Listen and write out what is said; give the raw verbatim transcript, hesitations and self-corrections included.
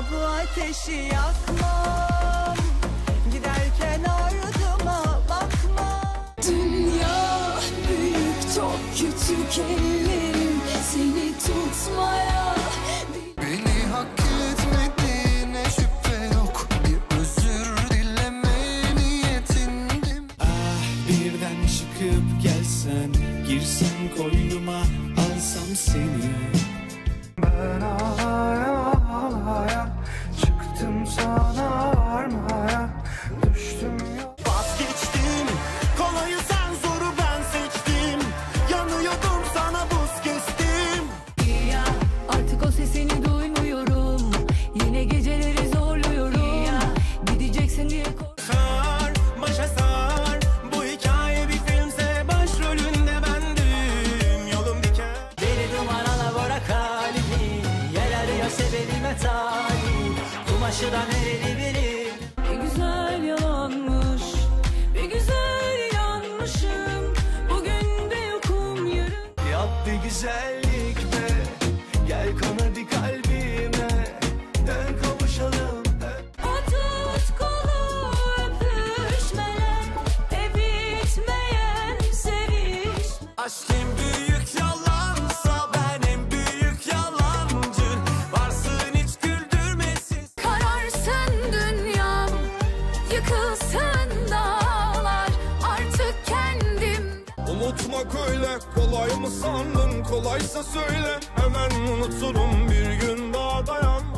bu ateşi yakmam, giderken ardıma bakma. Dünya büyük, çok küçük ellerim seni tutmaya. Beni hak etmediğine şüphe yok, bir özür dileme niyetindim. Ah, birden çıkıp gelsen, girsen koynuma, alsam seni. Ben ağlaya ağlaya çıktım sana varmaya, düştüm ya. Vazgeçtim, kolayı sen zoru ben seçtim. Yanıyordum sana buz kestim. Ya artık o sesini duymuyorum, yine geceleri zorluyorum. Ya gideceksin diye korkuyorum. Sar, başa sar, bu hikaye bir filmse başrolünde bendim. Yolum diken. Deli duman alabora kalbi, yer arıyor sebebime talip. Kumaşıdan nereli biri. Bir güzel yalanmış, bir güzel yanmışım. Bugün de yokum, yarın. Yap bir güzellik be, gel kon hadi kalbime. Dön kavuşalım. O tutkulu öpüşmeler, hep bitmeyen seviş. Aşk en büyük yalansa ben en büyük yalancı. Varsın hiç güldürmesin. Kararsın dünyam, yıkılsın dağlar, artık kendim. Unutmak öyle kolay mı sandın? Kolaysa söyle, hemen unuturum, bir gün daha dayanmam.